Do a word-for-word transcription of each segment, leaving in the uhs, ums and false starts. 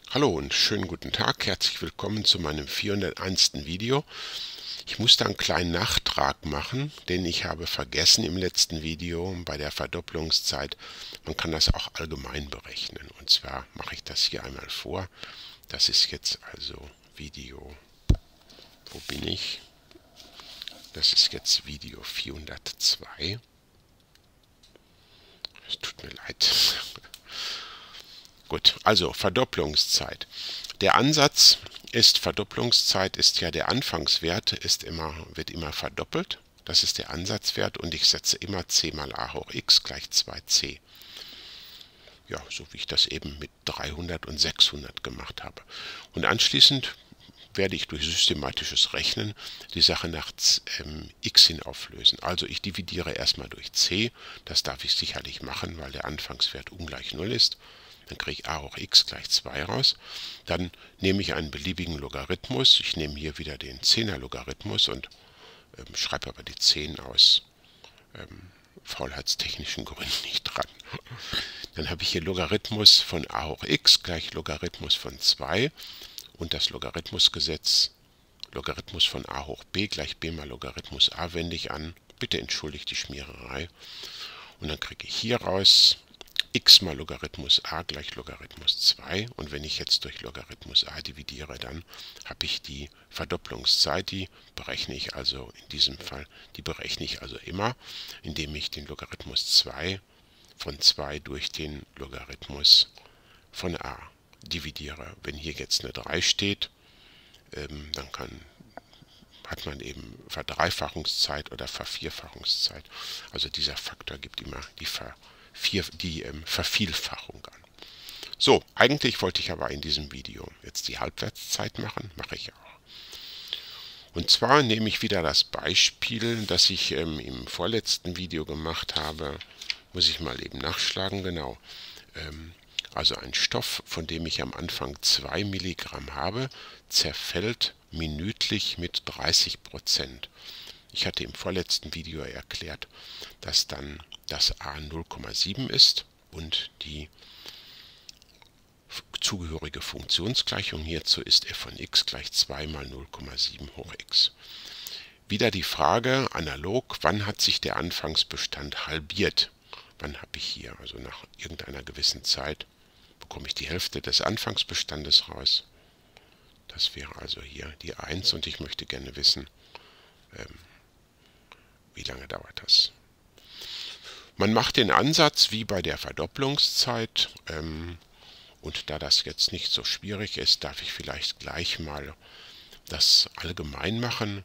Hallo und schönen guten Tag, herzlich willkommen zu meinem vierhunderteins. Video. Ich musste einen kleinen Nachtrag machen, denn ich habe vergessen im letzten Video bei der Verdopplungszeit, man kann das auch allgemein berechnen. Und zwar mache ich das hier einmal vor. Das ist jetzt also Video, wo bin ich? Das ist jetzt Video vierhundertzwei. Es tut mir leid. Gut, also Verdopplungszeit. Der Ansatz ist, Verdopplungszeit ist ja der Anfangswert, ist immer, wird immer verdoppelt. Das ist der Ansatzwert und ich setze immer c mal a hoch x gleich zwei c. Ja, so wie ich das eben mit dreihundert und sechshundert gemacht habe. Und anschließend werde ich durch systematisches Rechnen die Sache nach ähm, x hin auflösen. Also ich dividiere erstmal durch c, das darf ich sicherlich machen, weil der Anfangswert ungleich null ist. Dann kriege ich a hoch x gleich zwei raus. Dann nehme ich einen beliebigen Logarithmus. Ich nehme hier wieder den zehner Logarithmus und ähm, schreibe aber die zehn aus ähm, faulheitstechnischen Gründen nicht dran. Dann habe ich hier Logarithmus von a hoch x gleich Logarithmus von zwei und das Logarithmusgesetz Logarithmus von a hoch b gleich b mal Logarithmus a wende ich an. Bitte entschuldigt die Schmiererei. Und dann kriege ich hier raus x mal Logarithmus a gleich Logarithmus zwei. Und wenn ich jetzt durch Logarithmus a dividiere, dann habe ich die Verdopplungszeit. Die berechne ich also in diesem Fall, die berechne ich also immer, indem ich den Logarithmus zwei von zwei durch den Logarithmus von a dividiere. Wenn hier jetzt eine drei steht, ähm, dann kann hat man eben Verdreifachungszeit oder Vervierfachungszeit. Also dieser Faktor gibt immer die, Ver, vier, die ähm, Vervielfachung an. So, eigentlich wollte ich aber in diesem Video jetzt die Halbwertszeit machen, mache ich auch. Und zwar nehme ich wieder das Beispiel, das ich ähm, im vorletzten Video gemacht habe. Muss ich mal eben nachschlagen, genau. Ähm, also ein Stoff, von dem ich am Anfang zwei Milligramm habe, zerfällt minütlich mit dreißig Prozent. Ich hatte im vorletzten Video erklärt, dass dann das a null Komma sieben ist und die zugehörige Funktionsgleichung hierzu ist f von x gleich zwei mal null Komma sieben hoch x. Wieder die Frage, analog, wann hat sich der Anfangsbestand halbiert? Wann habe ich hier, also nach irgendeiner gewissen Zeit, bekomme ich die Hälfte des Anfangsbestandes raus. Das wäre also hier die eins und ich möchte gerne wissen, ähm, wie lange dauert das. Man macht den Ansatz wie bei der Verdopplungszeit ähm, und da das jetzt nicht so schwierig ist, darf ich vielleicht gleich mal das allgemein machen.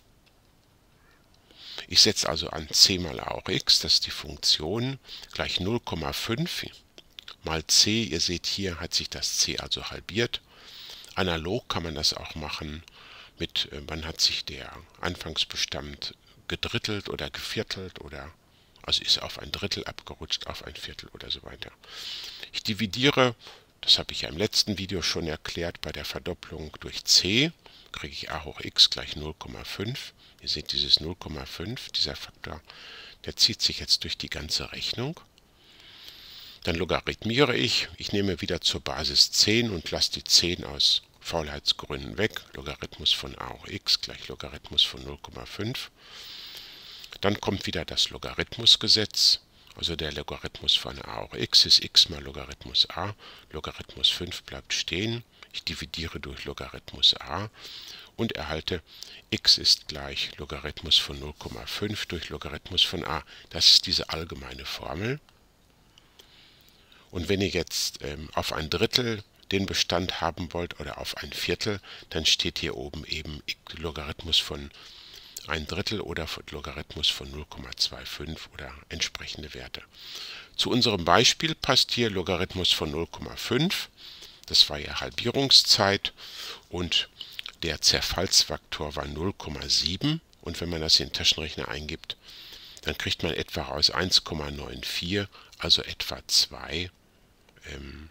Ich setze also an c mal a hoch x, das ist die Funktion, gleich null Komma fünf mal c. Ihr seht, hier hat sich das c also halbiert. Analog kann man das auch machen mit, äh, wann hat sich der Anfangsbestand gedrittelt oder geviertelt oder, also ist auf ein Drittel abgerutscht, auf ein Viertel oder so weiter. Ich dividiere, das habe ich ja im letzten Video schon erklärt, bei der Verdopplung durch c, kriege ich a hoch x gleich null Komma fünf. Ihr seht dieses null Komma fünf, dieser Faktor, der zieht sich jetzt durch die ganze Rechnung. Dann logarithmiere ich, ich nehme wieder zur Basis zehn und lasse die zehn aus Faulheitsgründen weg. Logarithmus von a hoch x gleich Logarithmus von null Komma fünf. Dann kommt wieder das Logarithmusgesetz, also der Logarithmus von a hoch x ist x mal Logarithmus a, Logarithmus fünf bleibt stehen, ich dividiere durch Logarithmus a und erhalte x ist gleich Logarithmus von null Komma fünf durch Logarithmus von a. Das ist diese allgemeine Formel. Und wenn ihr jetzt ähm, auf ein Drittel den Bestand haben wollt oder auf ein Viertel, dann steht hier oben eben Logarithmus von ein Drittel oder Logarithmus von null Komma fünfundzwanzig oder entsprechende Werte. Zu unserem Beispiel passt hier Logarithmus von null Komma fünf, das war ja Halbierungszeit und der Zerfallsfaktor war null Komma sieben und wenn man das in den Taschenrechner eingibt, dann kriegt man etwa raus eins Komma vierundneunzig, also etwa zwei. Ähm,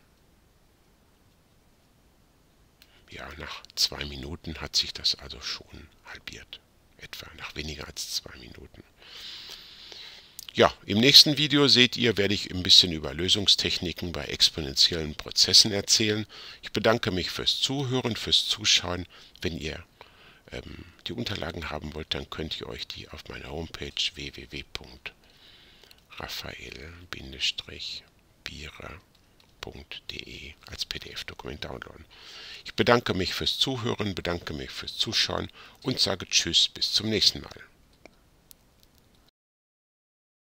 ja, nach zwei Minuten hat sich das also schon halbiert. Etwa nach weniger als zwei Minuten. Ja, im nächsten Video seht ihr, werde ich ein bisschen über Lösungstechniken bei exponentiellen Prozessen erzählen. Ich bedanke mich fürs Zuhören, fürs Zuschauen. Wenn ihr ähm, die Unterlagen haben wollt, dann könnt ihr euch die auf meiner Homepage w w w punkt raphael bierer punkt de als P D F-Dokument downloaden. Ich bedanke mich fürs Zuhören, bedanke mich fürs Zuschauen und sage Tschüss, bis zum nächsten Mal.